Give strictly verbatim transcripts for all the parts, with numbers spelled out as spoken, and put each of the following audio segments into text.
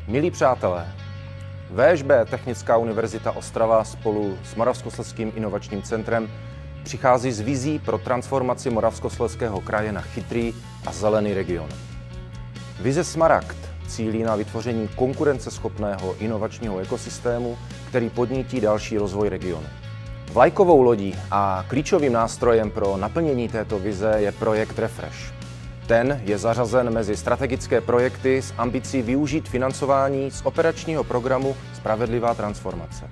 Milí přátelé, V Š B Technická univerzita Ostrava spolu s Moravskoslezským inovačním centrem přichází s vizí pro transformaci Moravskoslezského kraje na chytrý a zelený region. Vize SMARAGD cílí na vytvoření konkurenceschopného inovačního ekosystému, který podnítí další rozvoj regionu. Vlajkovou lodí a klíčovým nástrojem pro naplnění této vize je projekt Refresh. Ten je zařazen mezi strategické projekty s ambicí využít financování z operačního programu Spravedlivá transformace.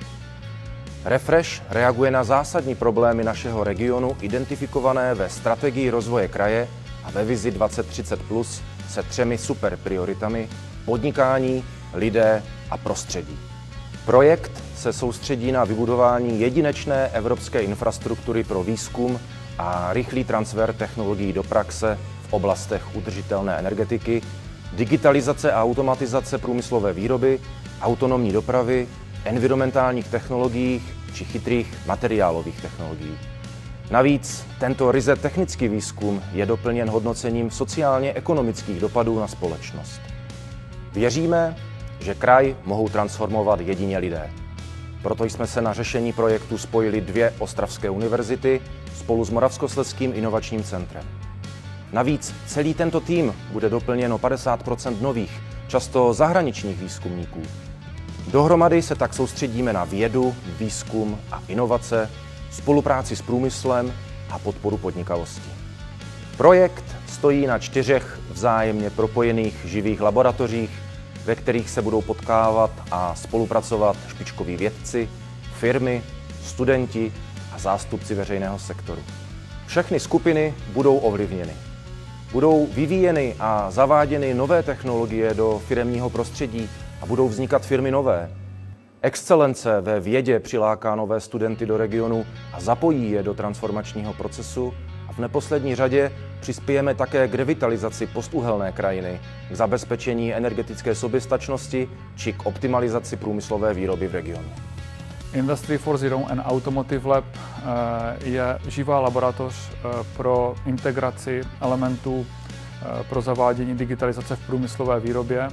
Refresh reaguje na zásadní problémy našeho regionu identifikované ve strategii rozvoje kraje a ve vizi dvacet třicet plus se třemi superprioritami podnikání, lidé a prostředí. Projekt se soustředí na vybudování jedinečné evropské infrastruktury pro výzkum a rychlý transfer technologií do praxe v oblastech udržitelné energetiky, digitalizace a automatizace průmyslové výroby, autonomní dopravy, environmentálních technologií či chytrých materiálových technologií. Navíc tento ryze technický výzkum je doplněn hodnocením sociálně-ekonomických dopadů na společnost. Věříme, že kraj mohou transformovat jedině lidé. Proto jsme se na řešení projektu spojili dvě ostravské univerzity spolu s Moravskoslezským inovačním centrem. Navíc celý tento tým bude doplněn o padesát procent nových, často zahraničních výzkumníků. Dohromady se tak soustředíme na vědu, výzkum a inovace, spolupráci s průmyslem a podporu podnikavosti. Projekt stojí na čtyřech vzájemně propojených živých laboratořích, ve kterých se budou potkávat a spolupracovat špičkoví vědci, firmy, studenti a zástupci veřejného sektoru. Všechny skupiny budou ovlivněny. Budou vyvíjeny a zaváděny nové technologie do firemního prostředí a budou vznikat firmy nové. Excelence ve vědě přiláká nové studenty do regionu a zapojí je do transformačního procesu a v neposlední řadě přispějeme také k revitalizaci postuhelné krajiny, k zabezpečení energetické soběstačnosti či k optimalizaci průmyslové výroby v regionu. Industry four point zero and Automotive Lab je živá laboratoř pro integraci elementů pro zavádění digitalizace v průmyslové výrobě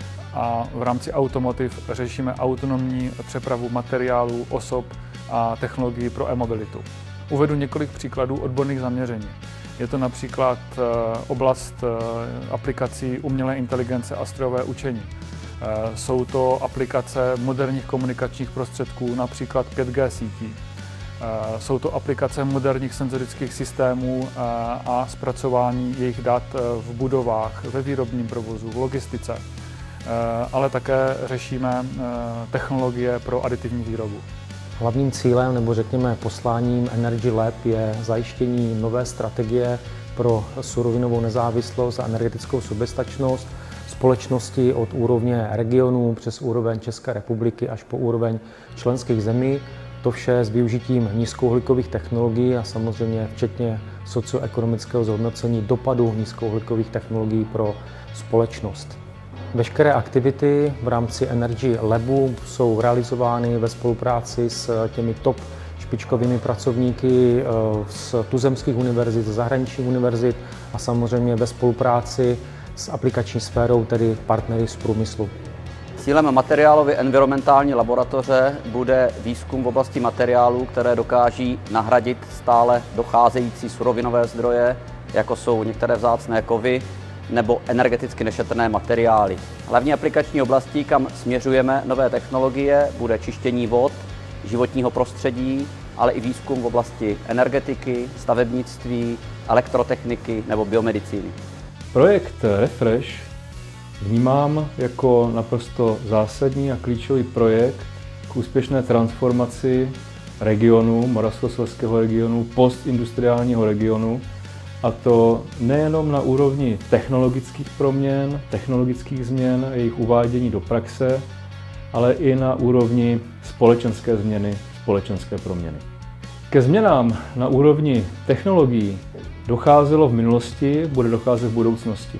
a v rámci Automotive řešíme autonomní přepravu materiálů, osob a technologií pro e-mobilitu. Uvedu několik příkladů odborných zaměření. Je to například oblast aplikací umělé inteligence a strojové učení. Jsou to aplikace moderních komunikačních prostředků, například pět G sítí. Jsou to aplikace moderních senzorických systémů a zpracování jejich dat v budovách, ve výrobním provozu, v logistice. Ale také řešíme technologie pro aditivní výrobu. Hlavním cílem, nebo řekněme posláním Energy Lab je zajištění nové strategie pro surovinovou nezávislost a energetickou soběstačnost společnosti od úrovně regionů přes úroveň České republiky až po úroveň členských zemí. To vše s využitím nízkouhlíkových technologií a samozřejmě včetně socioekonomického zhodnocení dopadu nízkouhlíkových technologií pro společnost. Veškeré aktivity v rámci Energy Labu jsou realizovány ve spolupráci s těmi top špičkovými pracovníky z tuzemských univerzit, z zahraničních univerzit a samozřejmě ve spolupráci s aplikační sférou, tedy partnery z průmyslu. Cílem materiálově environmentální laboratoře bude výzkum v oblasti materiálů, které dokáží nahradit stále docházející surovinové zdroje, jako jsou některé vzácné kovy nebo energeticky nešetrné materiály. Hlavní aplikační oblastí, kam směřujeme nové technologie, bude čištění vod, životního prostředí, ale i výzkum v oblasti energetiky, stavebnictví, elektrotechniky nebo biomedicíny. Projekt Refresh vnímám jako naprosto zásadní a klíčový projekt k úspěšné transformaci regionu, Moravskoslezského regionu, postindustriálního regionu, a to nejenom na úrovni technologických proměn, technologických změn, jejich uvádění do praxe, ale i na úrovni společenské změny, společenské proměny. Ke změnám na úrovni technologií docházelo v minulosti, bude docházet v budoucnosti.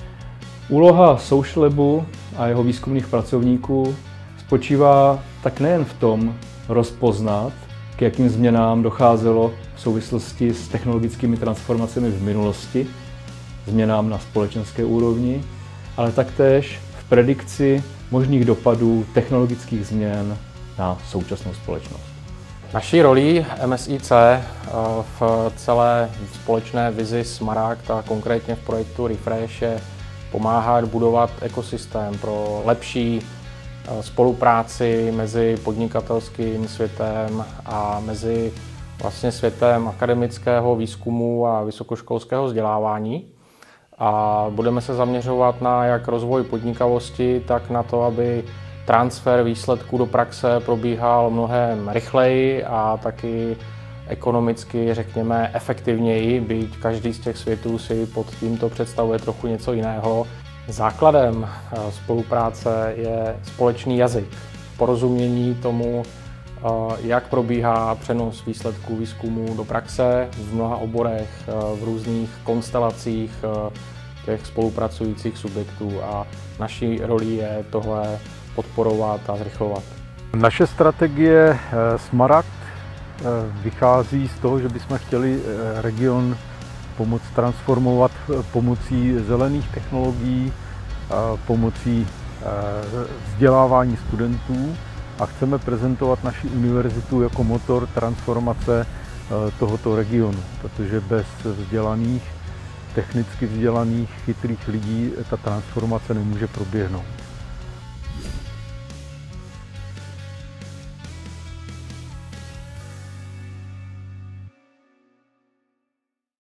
Úloha Social Labu a jeho výzkumných pracovníků spočívá tak nejen v tom rozpoznat, k jakým změnám docházelo v souvislosti s technologickými transformacemi v minulosti, změnám na společenské úrovni, ale taktéž v predikci možných dopadů technologických změn na současnou společnost. Naší rolí M S I C v celé společné vizi SMARAGD a konkrétně v projektu Refresh je pomáhat budovat ekosystém pro lepší spolupráci mezi podnikatelským světem a mezi vlastně světem akademického výzkumu a vysokoškolského vzdělávání. A budeme se zaměřovat na jak rozvoj podnikavosti, tak na to, aby transfer výsledků do praxe probíhal mnohem rychleji a taky ekonomicky, řekněme, efektivněji, byť každý z těch světů si pod tímto představuje trochu něco jiného. Základem spolupráce je společný jazyk, porozumění tomu, jak probíhá přenos výsledků výzkumu do praxe v mnoha oborech, v různých konstelacích těch spolupracujících subjektů a naší rolí je tohle podporovat a zrychlovat. Naše strategie SMARAGD vychází z toho, že bychom chtěli region pomoct transformovat pomocí zelených technologií, pomocí vzdělávání studentů a chceme prezentovat naši univerzitu jako motor transformace tohoto regionu, protože bez vzdělaných, technicky vzdělaných, chytrých lidí ta transformace nemůže proběhnout.